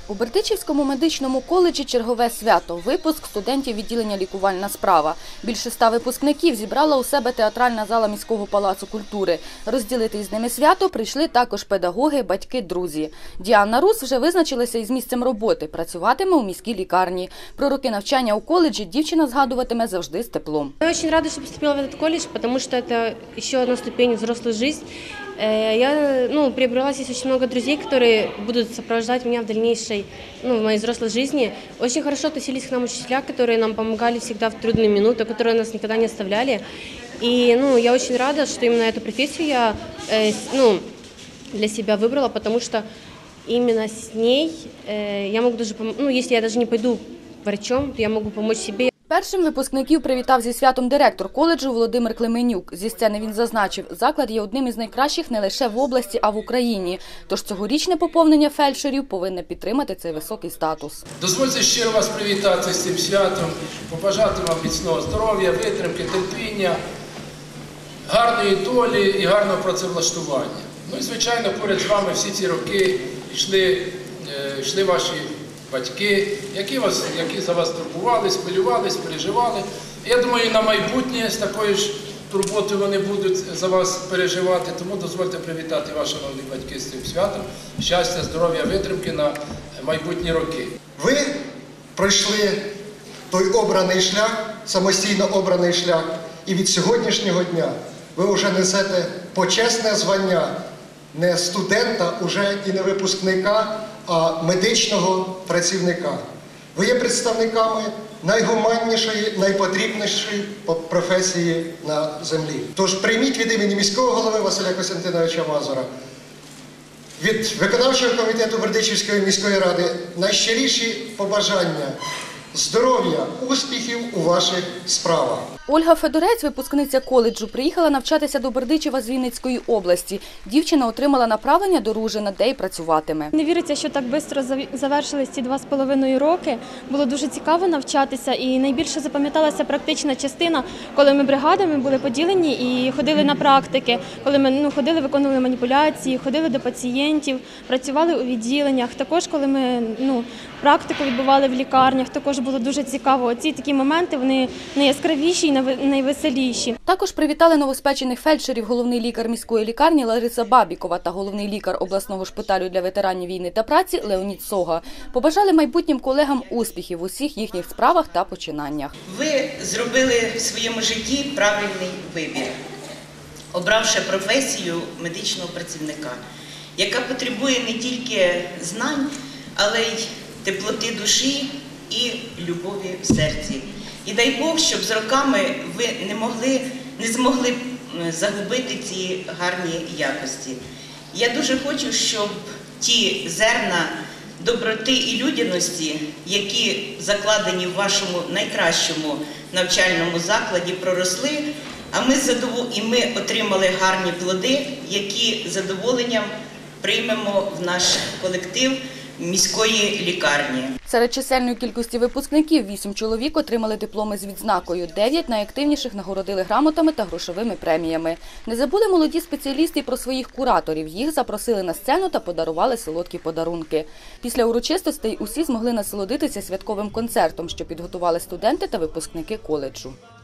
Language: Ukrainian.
У Бердичівському медичному коледжі чергове свято – випуск студентів відділення «Лікувальна справа». Більше 100 випускників зібрала у себе театральна зала міського палацу культури. Розділити із ними свято прийшли також педагоги, батьки, друзі. Діана Рус вже визначилася із місцем роботи – працюватиме у міській лікарні. Про роки навчання у коледжі дівчина згадуватиме завжди з теплом. Я дуже рада, що поступила в цей коледж, тому що це ще одна ступень в взрослую життя. Я приобрела здесь очень много друзей, которые будут сопровождать меня в дальнейшей, в моей взрослой жизни. Очень хорошо относились к нам учителя, которые нам помогали всегда в трудные минуты, которые нас никогда не оставляли. И я очень рада, что именно эту профессию я для себя выбрала, потому что именно с ней я могу даже, если я даже не пойду врачом, то я могу помочь себе. Першим випускників привітав зі святом директор коледжу Володимир Клименюк. Зі сцени він зазначив, заклад є одним із найкращих не лише в області, а в Україні. Тож цьогорічне поповнення фельдшерів повинне підтримати цей високий статус. Дозвольте щиро вас привітати з цим святом, побажати вам міцного здоров'я, витримки, терпіння, гарної долі і гарного працевлаштування. І, звичайно, поряд з вами всі ці роки йшли ваші батьки, які за вас турбувались, хвилювались, переживали. Я думаю, на майбутнє з такою ж турботою вони будуть за вас переживати. Тому дозвольте привітати ваші шановні батьки з цим святом. Щастя, здоров'я, витримки на майбутні роки. Ви пройшли той обраний шлях, самостійно обраний шлях. І від сьогоднішнього дня ви вже несете почесне звання не студента, уже і не випускника, а медичного працівника. Ви є представниками найгуманнішої, найпотрібнішої професії на землі. Тож прийміть від імені міського голови Василя Костянтиновича Мазура, від виконавчого комітету Бердичівської міської ради найщиріші побажання здоров'я, успіхів у ваших справах. Ольга Федорець, випускниця коледжу, приїхала навчатися до Бердичева з Вінницької області. Дівчина отримала направлення до Ружина, де й працюватиме. Не віриться, що так швидко завершились ці 2,5 роки. Було дуже цікаво навчатися і найбільше запам'яталася практична частина, коли ми бригадами були поділені і ходили на практики, коли ми ходили, виконували маніпуляції, ходили до пацієнтів, працювали у відділеннях. Також, коли ми практику відбували в лікарнях, також було дуже цікаво. Ці такі моменти, вони найяскравіші і найвеселіші. Також привітали новоспечених фельдшерів головний лікар міської лікарні Лариса Бабікова та головний лікар обласного шпиталю для ветеранів війни та праці Леонід Сога. Побажали майбутнім колегам успіхів у всіх їхніх справах та починаннях. Ви зробили в своєму житті правильний вибір, обравши професію медичного працівника, яка потребує не тільки знань, але й теплоти душі і любові в серці. І дай Бог, щоб з роками ви не змогли загубити ці гарні якості. Я дуже хочу, щоб ті зерна доброти і людяності, які закладені в вашому найкращому навчальному закладі, проросли, а ми отримали гарні плоди, які з задоволенням приймемо в наш колектив міської лікарні. Серед чисельної кількості випускників 8 чоловік отримали дипломи з відзнакою, 9 найактивніших нагородили грамотами та грошовими преміями. Не забули молоді спеціалісти про своїх кураторів. Їх запросили на сцену та подарували солодкі подарунки. Після урочистостей усі змогли насолодитися святковим концертом, що підготували студенти та випускники коледжу.